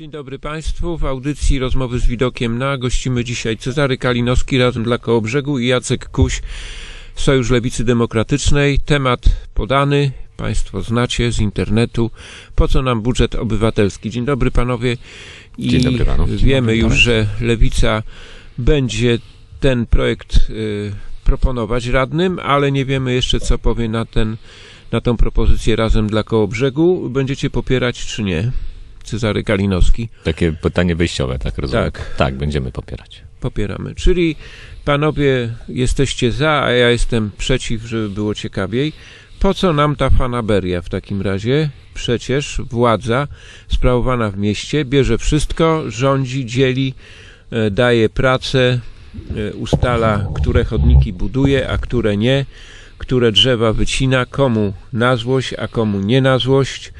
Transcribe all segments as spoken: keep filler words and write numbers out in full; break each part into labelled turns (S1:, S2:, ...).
S1: Dzień dobry Państwu. W audycji Rozmowy z Widokiem na gościmy dzisiaj Cezary Kalinowski, Razem dla Kołobrzegu, i Jacek Kuś, Sojusz Lewicy Demokratycznej. Temat podany, Państwo znacie z internetu. Po co nam budżet obywatelski? Dzień dobry Panowie. I
S2: Dzień dobry Panu.
S1: Wiemy
S2: Dzień dobry,
S1: już, że Lewica będzie ten projekt y, proponować radnym, ale nie wiemy jeszcze, co powie na, ten, na tą propozycję Razem dla Kołobrzegu. Będziecie popierać czy nie? Cezary Kalinowski.
S2: Takie pytanie wyjściowe, tak rozumiem?
S1: Tak.
S2: Tak, będziemy popierać.
S1: Popieramy. Czyli panowie jesteście za, a ja jestem przeciw, żeby było ciekawiej. Po co nam ta fanaberia w takim razie? Przecież władza sprawowana w mieście bierze wszystko, rządzi, dzieli, daje pracę, ustala, które chodniki buduje, a które nie, które drzewa wycina, komu na złość, a komu nie na złość,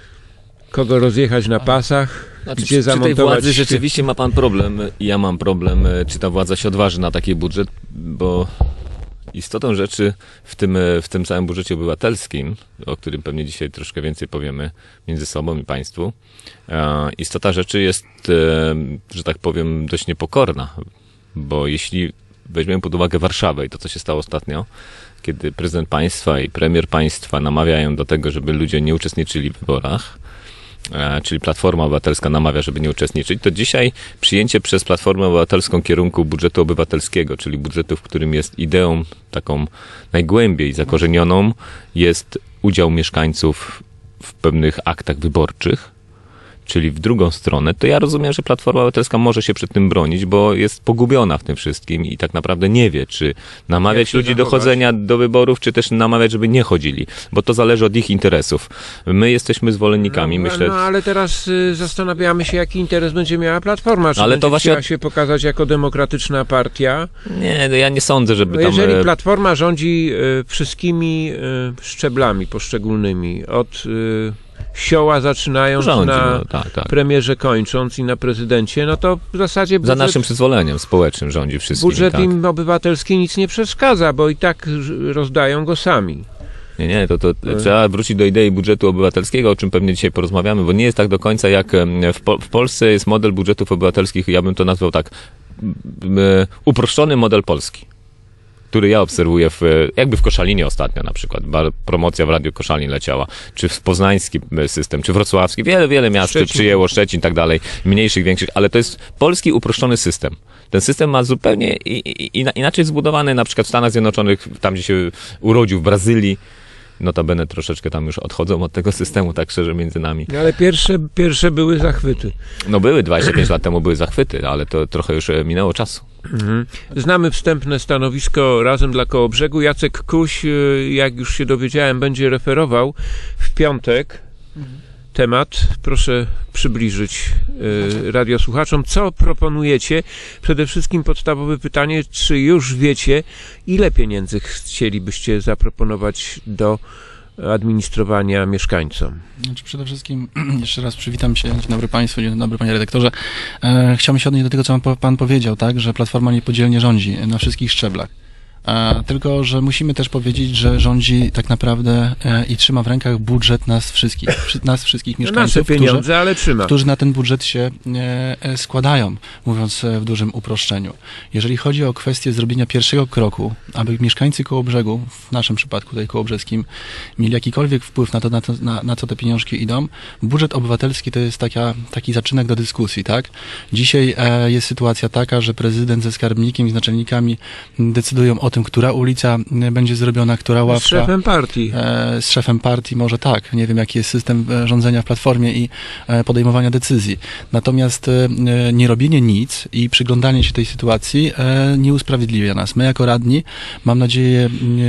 S1: kogo rozjechać na pasach,
S2: Znaczy,
S1: gdzie
S2: przy
S1: zamontować...
S2: tej władzy rzeczywiście ma pan problem i ja mam problem, czy ta władza się odważy na taki budżet, bo istotą rzeczy w tym, w tym całym budżecie obywatelskim, o którym pewnie dzisiaj troszkę więcej powiemy między sobą i państwu, istota rzeczy jest, że tak powiem, dość niepokorna, bo jeśli weźmiemy pod uwagę Warszawę i to, co się stało ostatnio, kiedy prezydent państwa i premier państwa namawiają do tego, żeby ludzie nie uczestniczyli w wyborach, czyli Platforma Obywatelska namawia, żeby nie uczestniczyć, to dzisiaj przyjęcie przez Platformę Obywatelską kierunku budżetu obywatelskiego, czyli budżetu, w którym jest ideą taką najgłębiej zakorzenioną, jest udział mieszkańców w pewnych aktach wyborczych, czyli w drugą stronę, to ja rozumiem, że Platforma Obywatelska może się przed tym bronić, bo jest pogubiona w tym wszystkim i tak naprawdę nie wie, czy namawiać ludzi do chodzenia do wyborów, czy też namawiać, żeby nie chodzili, bo to zależy od ich interesów. My jesteśmy zwolennikami,
S1: no,
S2: myślę...
S1: No ale teraz y, zastanawiamy się, jaki interes będzie miała Platforma. Czy
S2: ale
S1: będzie
S2: to właśnie
S1: chciała się pokazać jako demokratyczna partia?
S2: Nie, no ja nie sądzę, żeby
S1: no
S2: tam...
S1: Jeżeli Platforma rządzi y, wszystkimi y, szczeblami poszczególnymi, od... Y, sioła zaczynając
S2: Rządzi,
S1: na
S2: no, tak, tak.
S1: premierze kończąc i na prezydencie, no to w zasadzie budżet,
S2: Za naszym przyzwoleniem społecznym rządzi wszystkim.
S1: budżet
S2: tak.
S1: im obywatelski nic nie przeszkadza, bo i tak rozdają go sami.
S2: Nie, nie, to, to trzeba wrócić do idei budżetu obywatelskiego, o czym pewnie dzisiaj porozmawiamy, bo nie jest tak do końca jak w, po, w Polsce jest model budżetów obywatelskich, ja bym to nazwał tak, uproszczony model polski, który ja obserwuję w, jakby w Koszalinie ostatnio na przykład, promocja w Radiu Koszalin leciała, czy w poznański system, czy wrocławski, wiele, wiele miast Szczecin. przyjęło, Szczecin i tak dalej, mniejszych, większych, ale to jest polski uproszczony system. Ten system ma zupełnie inaczej zbudowany, na przykład w Stanach Zjednoczonych, tam gdzie się urodził, w Brazylii, notabene troszeczkę tam już odchodzą od tego systemu, tak szczerze między nami.
S1: Ale pierwsze, pierwsze były zachwyty.
S2: No były, dwadzieścia pięć lat temu były zachwyty, ale to trochę już minęło czasu.
S1: Mhm. Znamy wstępne stanowisko Razem dla Kołobrzegu. Jacek Kuś, jak już się dowiedziałem, będzie referował w piątek mhm. temat. Proszę przybliżyć y, radiosłuchaczom, co proponujecie. Przede wszystkim podstawowe pytanie, czy już wiecie, ile pieniędzy chcielibyście zaproponować do administrowania mieszkańcom?
S3: Znaczy przede wszystkim jeszcze raz przywitam się. Dzień dobry Państwu, dzień dobry Panie Redaktorze. E, chciałbym się odnieść do tego, co pan, pan powiedział, tak, że Platforma niepodzielnie rządzi na wszystkich szczeblach. E, tylko, że musimy też powiedzieć, że rządzi tak naprawdę e, i trzyma w rękach budżet nas wszystkich, przy, nas wszystkich mieszkańców,
S1: nasze pieniądze,
S3: którzy,
S1: ale trzyma.
S3: którzy na ten budżet się e, składają, mówiąc w dużym uproszczeniu. Jeżeli chodzi o kwestię zrobienia pierwszego kroku, aby mieszkańcy Kołobrzegu, w naszym przypadku tutaj kołobrzeskim, mieli jakikolwiek wpływ na to, na, to, na, na co te pieniążki idą, budżet obywatelski to jest taka, taki zaczynek do dyskusji, tak? Dzisiaj e, jest sytuacja taka, że prezydent ze skarbnikiem i z naczelnikami decydują o tym, która ulica będzie zrobiona, która ławka.
S1: Z szefem partii.
S3: E, z szefem partii może tak. Nie wiem, jaki jest system rządzenia w Platformie i e, podejmowania decyzji. Natomiast e, nie robienie nic i przyglądanie się tej sytuacji e, nie usprawiedliwia nas. My jako radni, mam nadzieję,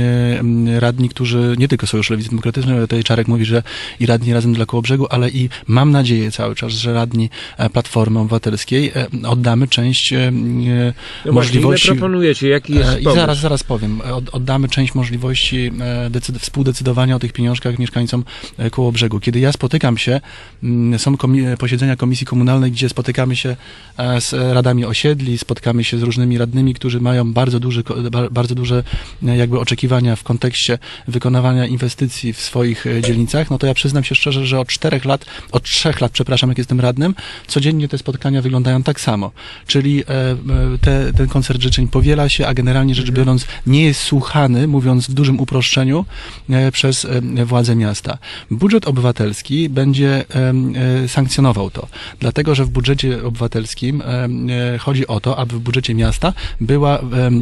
S3: e, radni, którzy nie tylko Sojusz Lewicy Demokratycznej, ale tutaj Czarek mówi, że i radni Razem dla Kołobrzegu, ale i mam nadzieję cały czas, że radni Platformy Obywatelskiej e, oddamy część e,
S1: no
S3: możliwości.
S1: Ile proponujecie? Jaki jest
S3: I
S1: pomysł?
S3: zaraz, zaraz zaraz powiem. Od, oddamy część możliwości decyd- współdecydowania o tych pieniążkach mieszkańcom Kołobrzegu. Kiedy ja spotykam się, są komi- posiedzenia komisji komunalnej, gdzie spotykamy się z radami osiedli, spotkamy się z różnymi radnymi, którzy mają bardzo duże, bardzo duże jakby oczekiwania w kontekście wykonywania inwestycji w swoich dzielnicach, no to ja przyznam się szczerze, że od czterech lat, od trzech lat, przepraszam, jak jestem radnym, codziennie te spotkania wyglądają tak samo. Czyli te, ten koncert życzeń powiela się, a generalnie rzecz biorąc nie jest słuchany, mówiąc w dużym uproszczeniu, przez władze miasta. Budżet obywatelski będzie sankcjonował to, dlatego, że w budżecie obywatelskim chodzi o to, aby w budżecie miasta była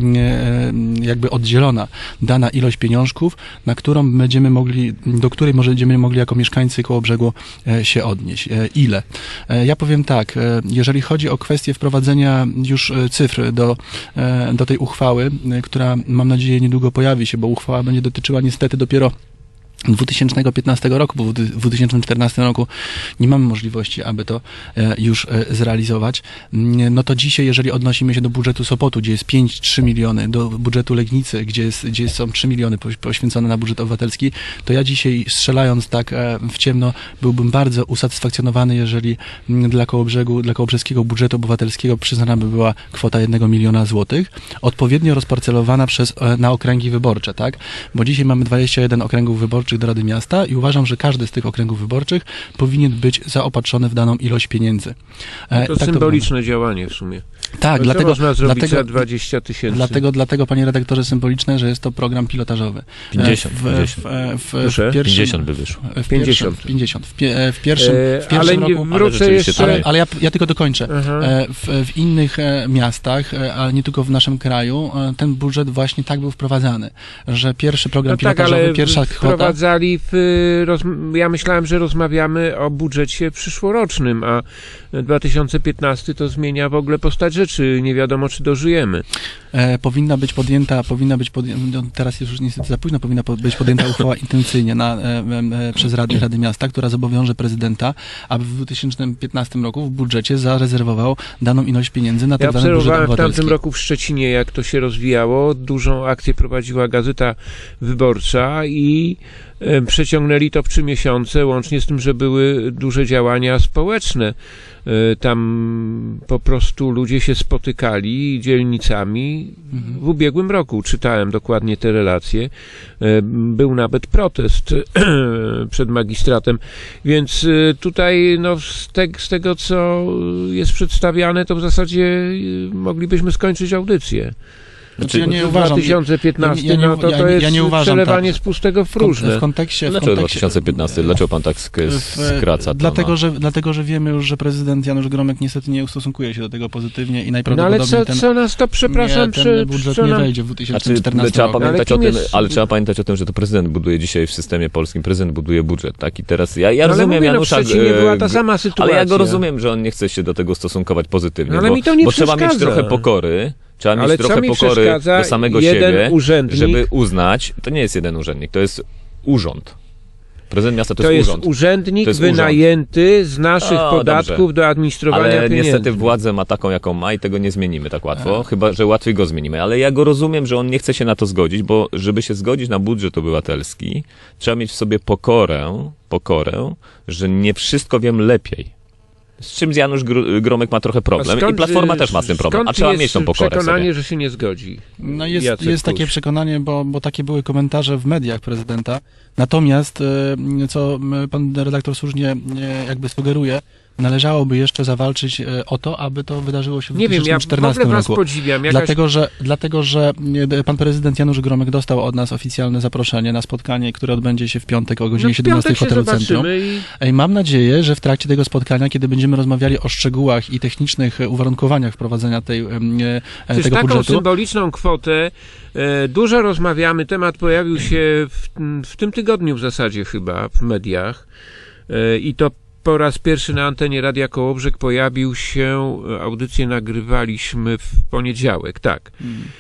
S3: jakby oddzielona dana ilość pieniążków, na którą będziemy mogli, do której może będziemy mogli jako mieszkańcy Kołobrzegu się odnieść. Ile? Ja powiem tak, jeżeli chodzi o kwestię wprowadzenia już cyfr do, do tej uchwały, która mam nadzieję niedługo pojawi się, bo uchwała będzie dotyczyła niestety dopiero dwa tysiące piętnastego roku, bo w dwa tysiące czternastym roku nie mamy możliwości, aby to już zrealizować. No to dzisiaj, jeżeli odnosimy się do budżetu Sopotu, gdzie jest pięć przecinek trzy miliony, do budżetu Legnicy, gdzie, jest, gdzie są trzy miliony poświęcone na budżet obywatelski, to ja dzisiaj, strzelając tak w ciemno, byłbym bardzo usatysfakcjonowany, jeżeli dla Kołobrzegu, dla kołobrzeskiego budżetu obywatelskiego przyznana by była kwota jednego miliona złotych, odpowiednio rozparcelowana przez, na okręgi wyborcze, tak? Bo dzisiaj mamy dwadzieścia jeden okręgów wyborczych do Rady Miasta i uważam, że każdy z tych okręgów wyborczych powinien być zaopatrzony w daną ilość pieniędzy.
S1: No to tak symboliczne to działanie w sumie.
S3: Tak,
S1: no
S3: dlatego,
S1: można zrobić
S3: dlatego,
S1: za dwadzieścia tysięcy.
S3: Dlatego, dlatego, panie redaktorze, symboliczne, że jest to program pilotażowy.
S2: pięćdziesiąt.
S3: W, w, w, w, w pierwszym,
S2: pięćdziesiąt by wyszło.
S3: W
S1: pięćdziesiąt.
S3: pięćdziesiąt. W, pie, w pierwszym, w pierwszym
S1: ale
S3: roku...
S1: nie wrócę
S2: ale
S1: jeszcze...
S3: Ale, ale ja, ja tylko dokończę.
S1: Aha.
S3: W, w innych miastach, ale nie tylko w naszym kraju, ten budżet właśnie tak był wprowadzany, że pierwszy program
S1: no
S3: pilotażowy,
S1: tak, ale
S3: pierwsza kwota...
S1: wprowadzali w... Roz, ja myślałem, że rozmawiamy o budżecie przyszłorocznym, a dwa tysiące piętnasty to zmienia w ogóle postać rzeczy. Nie wiadomo, czy dożyjemy.
S3: E, powinna być podjęta, powinna być podjęta, teraz już niestety za późno, powinna po, być podjęta uchwała intencyjnie na, e, e, przez Rady, Rady Miasta, która zobowiąże prezydenta, aby w dwa tysiące piętnastym roku w budżecie zarezerwował daną ilość pieniędzy na
S1: Ja
S3: tak zwany budżet
S1: obserwowałem w
S3: obywatelski.
S1: tamtym roku w Szczecinie, jak to się rozwijało. Dużą akcję prowadziła Gazeta Wyborcza i e, przeciągnęli to w trzy miesiące, łącznie z tym, że były duże działania społeczne. E, tam po prostu ludzie się spotykali dzielnicami.
S3: Mhm.
S1: W ubiegłym roku czytałem dokładnie te relacje. E, był nawet protest przed magistratem. Więc e, tutaj no, z, te, z tego, co jest przedstawiane, to w zasadzie e, moglibyśmy skończyć audycję.
S3: Znaczy, ja nie
S1: dwa
S3: uważam,
S1: tysiące piętnasty,
S3: ja nie-
S1: no to
S3: ja
S1: to
S3: nie-
S1: jest
S3: ja nie uważam
S1: przelewanie
S3: tak.
S1: z pustego w
S3: w
S1: próżne.
S3: kontekście... W
S2: Dlaczego dwa
S3: kontekście
S2: tysiące piętnasty? Dlaczego pan tak sk-
S3: w-
S2: skraca to?
S3: Dlatego
S2: na...
S3: że, dlatego, że wiemy już, że prezydent Janusz Gromek niestety nie ustosunkuje się do tego pozytywnie i
S1: No
S3: najprawdopodobniej
S1: ale co,
S3: ten,
S1: co nas to, przepraszam,
S3: nie, ten
S1: przy,
S3: budżet
S1: co
S3: nie
S1: nam...
S3: wejdzie w dwa tysiące
S2: Znaczy,
S3: czternastym
S2: trzeba
S3: roku.
S2: pamiętać
S1: Ale
S2: o
S1: kim
S2: tym,
S1: jest-
S2: ale trzeba pamiętać o tym, że to prezydent buduje dzisiaj w systemie polskim, prezydent buduje budżet, tak? I teraz ja, ja
S1: No, ale
S2: rozumiem
S1: mówię, no,
S2: Janusza...
S1: w Szczecinie
S2: e,
S1: była ta sama sytuacja.
S2: Ale ja go rozumiem, że on nie chce się do tego stosunkować pozytywnie,
S1: No, ale
S2: bo,
S1: mi to nie
S2: bo trzeba mieć
S1: przeszkadza.
S2: trochę pokory, trzeba mieć
S1: Ale co
S2: trochę
S1: mi
S2: pokory
S1: przeszkadza?
S2: do samego
S1: Jeden
S2: siebie,
S1: urzędnik-
S2: żeby uznać, to nie jest jeden urzędnik, to jest urząd. Prezydent miasta to,
S1: To jest
S2: urząd.
S1: urzędnik
S2: To jest
S1: wynajęty z naszych
S2: O,
S1: podatków
S2: dobrze.
S1: do administrowania
S2: Ale
S1: pieniędzy.
S2: niestety władzę ma taką, jaką ma i tego nie zmienimy tak łatwo, chyba że łatwiej go zmienimy. Ale ja go rozumiem, że on nie chce się na to zgodzić, bo żeby się zgodzić na budżet obywatelski, trzeba mieć w sobie pokorę, pokorę, że nie wszystko wiem lepiej. Z czym Janusz Gr- Gromek ma trochę
S1: A
S2: problem
S1: skąd,
S2: i Platforma też ma z tym problem,
S1: skąd
S2: a trzeba
S1: jest
S2: mieć tą pokorę
S1: przekonanie,
S2: sobie.
S1: że się nie zgodzi?
S3: No jest,
S1: Jacek
S3: jest takie
S1: Kuś.
S3: przekonanie, bo, bo takie były komentarze w mediach prezydenta. Natomiast, e, co pan redaktor słusznie e, jakby sugeruje, należałoby jeszcze zawalczyć e, o to, aby to wydarzyło się w
S1: Nie wiem, ja w ogóle
S3: dwa tysiące czternastym
S1: was
S3: roku.
S1: podziwiam. Jakaś...
S3: Dlatego że, dlatego, że e, pan prezydent Janusz Gromek dostał od nas oficjalne zaproszenie na spotkanie, które odbędzie się w piątek o godzinie
S1: no, w
S3: siedemnastej
S1: piątek
S3: w
S1: się
S3: hotelu Centrum.
S1: zobaczymy i...
S3: I mam nadzieję, że w trakcie tego spotkania, kiedy będziemy rozmawiali o szczegółach i technicznych uwarunkowaniach wprowadzenia tej, e,
S1: Przecież
S3: tego
S1: taką
S3: budżetu,
S1: symboliczną kwotę e, dużo rozmawiamy. Temat pojawił się w, w tym tygodniu w zasadzie chyba w mediach e, i to po raz pierwszy na antenie Radia Kołobrzeg pojawił się, audycję nagrywaliśmy w poniedziałek, tak,
S3: Hmm.
S1: e,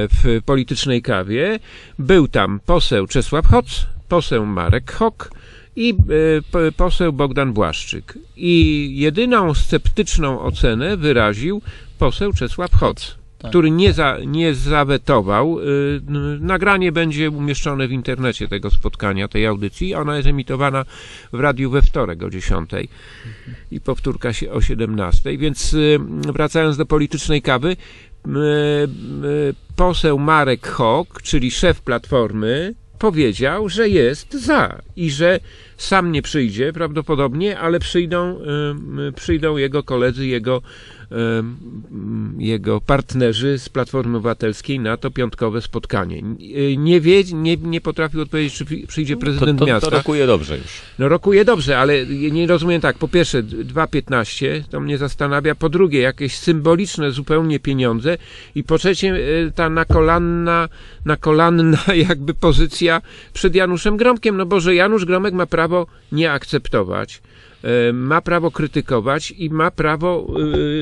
S1: w Politycznej Kawie. Był tam poseł Czesław Hoc, poseł Marek Hok i e, p- poseł Bogdan Błaszczyk. I jedyną sceptyczną ocenę wyraził poseł Czesław Hoc.
S3: tak.
S1: który nie, za, nie zawetował. Y, nagranie będzie umieszczone w internecie tego spotkania, tej audycji. Ona jest emitowana w radiu we wtorek o dziesiątej i powtórka się o siedemnastej. Więc y, wracając do politycznej kawy, y, y, poseł Marek Hok, czyli szef Platformy, powiedział, że jest za i że sam nie przyjdzie prawdopodobnie, ale przyjdą, y, przyjdą jego koledzy, jego, y, jego partnerzy z Platformy Obywatelskiej na to piątkowe spotkanie. Y, nie wie, nie, nie potrafił odpowiedzieć, czy przyjdzie prezydent
S2: to, to,
S1: miasta.
S2: To rokuje dobrze już.
S1: No rokuje dobrze, ale nie rozumiem tak. Po pierwsze, dwa piętnaście, to mnie zastanawia. Po drugie, jakieś symboliczne zupełnie pieniądze. I po trzecie, ta nakolanna, nakolanna jakby pozycja przed Januszem Gromkiem. No bo, że Janusz Gromek ma prawo nie akceptować, ma prawo krytykować i ma prawo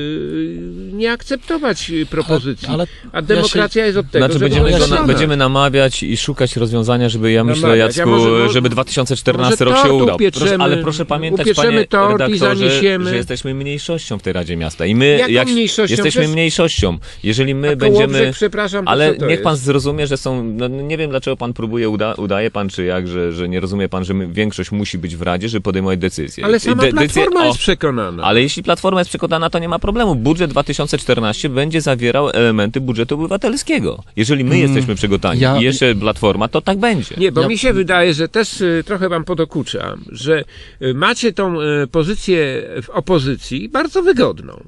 S1: yy, nie akceptować propozycji. Ale, ale A demokracja ja się... jest od tego,
S2: znaczy,
S1: żeby
S2: będziemy, go na,
S1: ona...
S2: będziemy namawiać i szukać rozwiązania, żeby ja myślę,
S1: namawiać.
S2: Jacku,
S1: ja może,
S2: żeby dwa tysiące czternasty rok się udał.
S1: Upieczemy,
S2: proszę, ale proszę pamiętać, panie redaktorze, że jesteśmy mniejszością w tej Radzie Miasta. I my
S1: Jaką
S2: jak
S1: mniejszością?
S2: jesteśmy
S1: Przecież...
S2: mniejszością. Jeżeli my
S1: A
S2: będziemy...
S1: Kołobrzeg, przepraszam, to
S2: ale
S1: co to
S2: niech pan
S1: jest?
S2: zrozumie, że są... No, nie wiem, dlaczego pan próbuje, uda, udaje pan, czy jak, że, że nie rozumie pan, że my, większość musi być w Radzie, żeby podejmować decyzje.
S1: Ale sama
S2: De,
S1: Platforma
S2: o,
S1: jest przekonana.
S2: Ale jeśli Platforma jest przekonana, to nie ma problemu. Budżet dwa tysiące czternasty będzie zawierał elementy budżetu obywatelskiego. Jeżeli my mm, jesteśmy przygotowani ja... i jeszcze Platforma, to tak będzie.
S1: Nie, bo
S3: ja...
S1: mi się wydaje, że też y, trochę wam podokuczam, że y, macie tą y, pozycję w opozycji bardzo wygodną.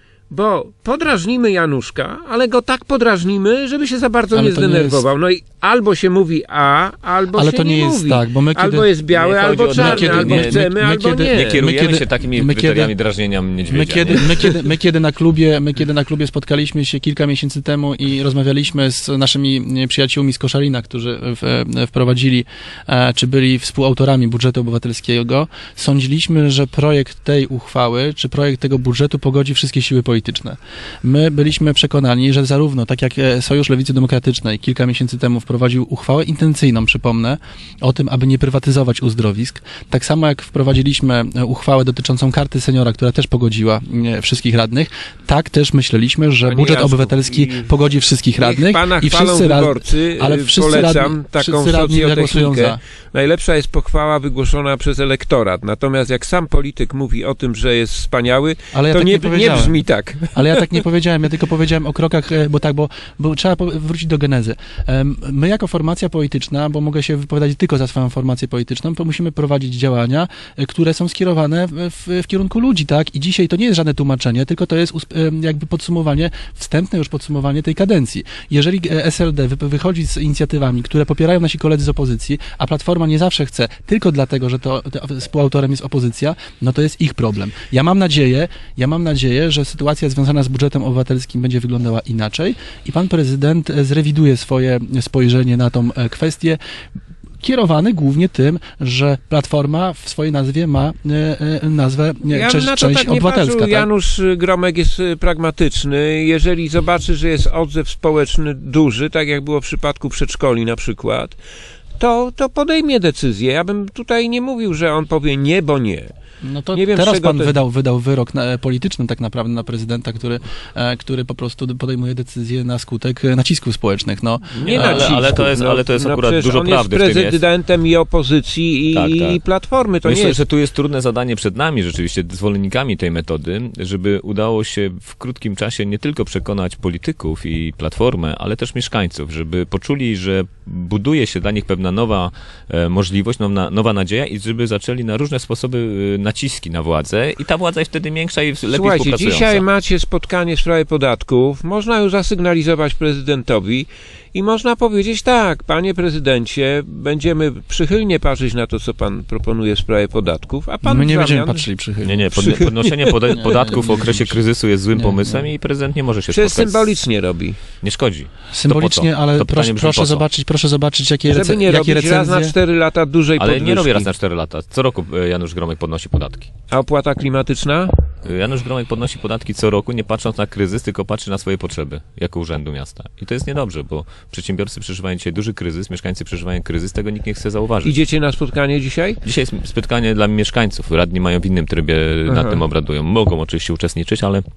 S1: Bo podrażnimy Januszka, ale go tak podrażnimy, żeby się za bardzo
S3: ale
S1: nie zdenerwował.
S3: Nie jest...
S1: No i albo się mówi A, albo
S3: ale
S1: się
S3: to nie,
S1: nie
S3: jest
S1: mówi.
S3: tak, bo my kiedy...
S1: Albo jest białe, albo czarne,
S3: kiedy,
S1: albo
S3: nie,
S1: chcemy,
S3: my, my
S1: albo
S3: kiedy,
S1: nie.
S2: Nie kierujemy
S3: kiedy,
S2: się takimi
S3: my
S2: kryteriami
S3: kiedy,
S2: drażnienia niedźwiedzia.
S3: My kiedy, my, kiedy, my, kiedy na klubie, my kiedy na klubie spotkaliśmy się kilka miesięcy temu i rozmawialiśmy z naszymi przyjaciółmi z Koszalina, którzy w, wprowadzili, czy byli współautorami budżetu obywatelskiego, sądziliśmy, że projekt tej uchwały, czy projekt tego budżetu pogodzi wszystkie siły polityczne. My byliśmy przekonani, że zarówno, tak jak Sojusz Lewicy Demokratycznej kilka miesięcy temu wprowadził uchwałę intencyjną, przypomnę, o tym, aby nie prywatyzować uzdrowisk, tak samo jak wprowadziliśmy uchwałę dotyczącą karty seniora, która też pogodziła wszystkich radnych, tak też myśleliśmy, że
S1: Panie
S3: budżet
S1: Jacku,
S3: obywatelski pogodzi wszystkich radnych
S1: i wszyscy
S3: radni, ale wszyscy
S1: polecam
S3: radni,
S1: taką
S3: wszyscy radni zagłosują za.
S1: Najlepsza jest pochwała wygłoszona przez elektorat, natomiast jak sam polityk mówi o tym, że jest wspaniały,
S3: ale ja
S1: to
S3: tak
S1: nie,
S3: nie,
S1: nie brzmi tak.
S3: Ale ja tak nie powiedziałem, ja tylko powiedziałem o krokach, bo tak, bo, bo trzeba wrócić do genezy. My jako formacja polityczna, bo mogę się wypowiadać tylko za swoją formację polityczną, to musimy prowadzić działania, które są skierowane w, w, w kierunku ludzi, tak? I dzisiaj to nie jest żadne tłumaczenie, tylko to jest jakby podsumowanie, wstępne już podsumowanie tej kadencji. Jeżeli S L D wychodzi z inicjatywami, które popierają nasi koledzy z opozycji, a Platforma nie zawsze chce, tylko dlatego, że to, to współautorem jest opozycja, no to jest ich problem. Ja mam nadzieję, ja mam nadzieję, że sytuacja związana z budżetem obywatelskim będzie wyglądała inaczej i pan prezydent zrewiduje swoje spojrzenie na tą kwestię, kierowany głównie tym, że Platforma w swojej nazwie ma e, e, nazwę e,
S1: ja
S3: część,
S1: na to
S3: część
S1: tak nie
S3: obywatelska.
S1: Patrzył.
S3: Tak?
S1: Janusz Gromek jest pragmatyczny. Jeżeli zobaczy, że jest odzew społeczny duży, tak jak było w przypadku przedszkoli na przykład, to, to podejmie decyzję. Ja bym tutaj nie mówił, że on powie nie, bo nie.
S3: No to
S1: nie wiem,
S3: teraz pan
S1: to...
S3: wydał, wydał wyrok na, polityczny tak naprawdę na prezydenta, który, e, który po prostu podejmuje decyzje na skutek nacisków społecznych. No.
S1: Nie
S2: ale,
S1: nacisków,
S2: ale to jest,
S1: no,
S2: ale to jest
S1: no
S2: akurat dużo
S1: on
S2: prawdy
S1: jest
S2: w tym jest.
S1: prezydentem i opozycji i,
S2: tak, tak.
S1: i Platformy. To
S2: Myślę,
S1: nie jest...
S2: że tu jest trudne zadanie przed nami rzeczywiście, zwolennikami tej metody, żeby udało się w krótkim czasie nie tylko przekonać polityków i Platformę, ale też mieszkańców, żeby poczuli, że buduje się dla nich pewna nowa e, możliwość, nowa, nowa nadzieja i żeby zaczęli na różne sposoby e, naciski na władzę i ta władza jest wtedy większa i lepiej
S1: Słuchajcie,
S2: współpracująca.
S1: dzisiaj macie spotkanie w sprawie podatków, można już zasygnalizować prezydentowi i można powiedzieć tak, panie prezydencie, będziemy przychylnie patrzeć na to, co pan proponuje w sprawie podatków, a pan
S3: My nie
S1: w
S3: będziemy
S1: zamian...
S3: patrzyli przychylnie.
S2: Nie, nie, pod, podnoszenie poda podatków w okresie kryzysu jest złym
S3: nie,
S2: pomysłem
S3: nie.
S2: i prezydent nie może się
S1: Przecież
S2: spotkać.
S1: symbolicznie robi.
S2: Nie szkodzi.
S3: Symbolicznie, ale
S2: to
S3: proszę, proszę zobaczyć, proszę zobaczyć, jakie,
S1: Żeby nie
S3: jakie
S1: robić
S3: recenzje...
S1: raz na cztery lata dużej
S2: Ale
S1: podwyżki.
S2: nie robię raz na cztery lata. Co roku Janusz Gromek podnosi podatki.
S1: A opłata klimatyczna?
S2: Janusz Gromek podnosi podatki co roku, nie patrząc na kryzys, tylko patrzy na swoje potrzeby jako urzędu miasta. I to jest niedobrze, bo przedsiębiorcy przeżywają dzisiaj duży kryzys, mieszkańcy przeżywają kryzys, tego nikt nie chce zauważyć.
S1: Idziecie na spotkanie dzisiaj?
S2: Dzisiaj jest spotkanie dla mieszkańców. Radni mają w innym trybie,
S1: Aha.
S2: nad tym obradują. Mogą oczywiście uczestniczyć, ale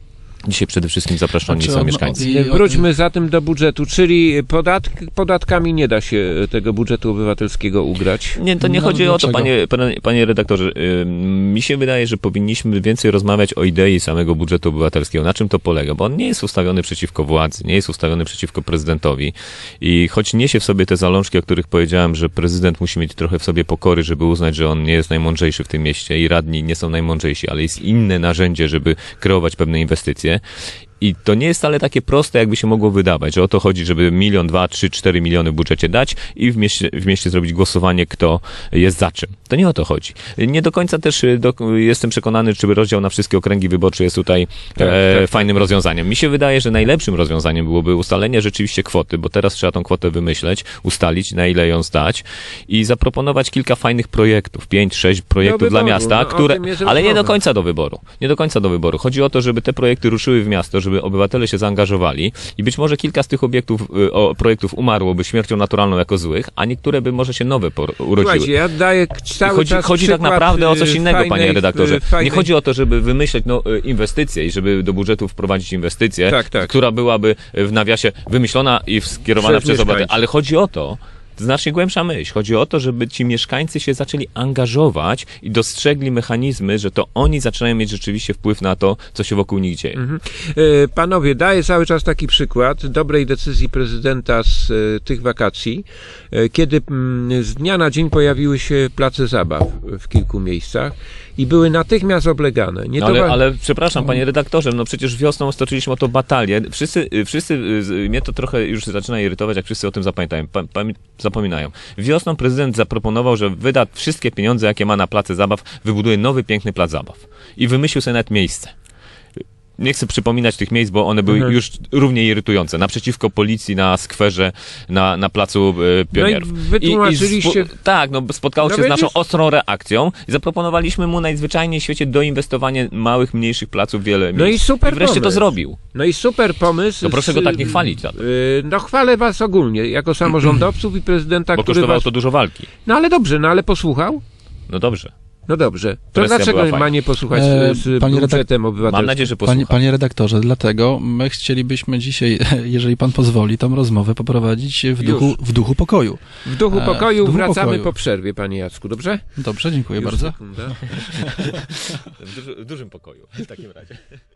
S2: Dzisiaj przede wszystkim zapraszani
S3: Znaczy,
S2: są
S3: no,
S2: mieszkańcy.
S3: i-
S1: Wróćmy zatem do budżetu, czyli podatk, podatkami nie da się tego budżetu obywatelskiego ugrać.
S2: Nie, to nie
S3: No,
S2: chodzi o to,
S3: dlaczego?
S2: panie, panie, panie redaktorze. Ym, Mi się wydaje, że powinniśmy więcej rozmawiać o idei samego budżetu obywatelskiego. Na czym to polega? Bo on nie jest ustawiony przeciwko władzy, nie jest ustawiony przeciwko prezydentowi. I choć niesie w sobie te zalążki, o których powiedziałem, że prezydent musi mieć trochę w sobie pokory, żeby uznać, że on nie jest najmądrzejszy w tym mieście i radni nie są najmądrzejsi, ale jest inne narzędzie, żeby kreować pewne inwestycje. I to nie jest wcale takie proste, jakby się mogło wydawać, że o to chodzi, żeby milion, dwa, trzy, cztery miliony w budżecie dać i w mieście, w mieście zrobić głosowanie, kto jest za czym. To nie o to chodzi. Nie do końca też do, jestem przekonany, czy rozdział na wszystkie okręgi wyborcze jest tutaj
S1: Tak,
S2: e,
S1: tak,
S2: fajnym rozwiązaniem. Mi się wydaje, że najlepszym rozwiązaniem byłoby ustalenie rzeczywiście kwoty, bo teraz trzeba tą kwotę wymyśleć, ustalić, na ile ją zdać i zaproponować kilka fajnych projektów, pięć, sześć projektów
S1: Do
S2: dla
S1: wyboru,
S2: miasta,
S1: no, o
S2: które,
S1: tym jest
S2: ale nie do
S1: rozmowa.
S2: końca do wyboru. Nie do końca do wyboru. Chodzi o to, żeby te projekty ruszyły w miasto, żeby obywatele się zaangażowali i być może kilka z tych obiektów, y, o, projektów umarłoby śmiercią naturalną jako złych, a niektóre by może się nowe por- urodziły.
S1: Słuchajcie, ja daję cały
S2: Chodzi,
S1: czas
S2: chodzi tak
S1: przykład,
S2: naprawdę o coś
S1: y,
S2: innego,
S1: fajnej-
S2: panie redaktorze.
S1: y, fajnej-
S2: Nie chodzi o to, żeby wymyśleć no, y, inwestycje i żeby do budżetu wprowadzić inwestycję,
S1: Tak, tak.
S2: która byłaby w nawiasie wymyślona i skierowana
S1: Przez
S2: przez obywateli.
S1: mieszkańców.
S2: Ale chodzi o to, znacznie głębsza myśl. Chodzi o to, żeby ci mieszkańcy się zaczęli angażować i dostrzegli mechanizmy, że to oni zaczynają mieć rzeczywiście wpływ na to, co się wokół nich dzieje.
S1: Mhm. E, Panowie, daję cały czas taki przykład dobrej decyzji prezydenta z e, tych wakacji, e, kiedy mm, z dnia na dzień pojawiły się place zabaw w kilku miejscach i były natychmiast oblegane. Nie
S2: No
S1: to
S2: ale,
S1: wa-
S2: ale przepraszam, panie redaktorze, no przecież wiosną stoczyliśmy o to batalię. Wszyscy, wszyscy, z- mnie to trochę już zaczyna irytować, jak wszyscy o tym zapamiętają, pa, pamię- zapominają. Wiosną prezydent zaproponował, że wyda wszystkie pieniądze, jakie ma na place zabaw, wybuduje nowy, piękny plac zabaw. I wymyślił sobie nawet miejsce. Nie chcę przypominać tych miejsc, bo one były
S1: Mhm.
S2: już równie irytujące. Naprzeciwko policji, na skwerze, na, na placu e, Pionierów.
S1: No i wytłumaczyliście-
S2: I, i spo, tak, no spotkał
S1: No
S2: się z naszą
S1: widzisz? ostrą
S2: ostrą reakcją i zaproponowaliśmy mu najzwyczajniej w świecie doinwestowanie małych, mniejszych placów, wiele
S1: No
S2: miejsc.
S1: i super
S2: I wreszcie to
S1: pomysł.
S2: zrobił.
S1: No i super pomysł.
S2: To proszę
S1: z-
S2: go tak nie chwalić za to.
S1: y, No chwalę was ogólnie, jako samorządowców i prezydenta,
S2: Bo
S1: który
S2: kosztowało
S1: was...
S2: to dużo walki.
S1: No ale dobrze, no ale posłuchał?
S2: No dobrze.
S1: No dobrze. To
S2: Presja
S1: dlaczego
S2: była fajna.
S1: ma nie posłuchać
S3: E,
S1: z
S3: panie
S1: budżetem obywatelskim?
S2: Mam nadzieję, że posłucha.
S3: Panie, panie redaktorze, dlatego my chcielibyśmy dzisiaj, jeżeli pan pozwoli, tą rozmowę poprowadzić w
S1: Już.
S3: duchu, w duchu pokoju.
S1: W duchu
S3: E,
S1: pokoju
S3: w duchu
S1: wracamy
S3: pokoju.
S1: po przerwie, panie Jacku, dobrze?
S3: Dobrze, dziękuję
S1: Już
S3: bardzo.
S1: sekunda.
S2: W, duży, w dużym pokoju w takim razie.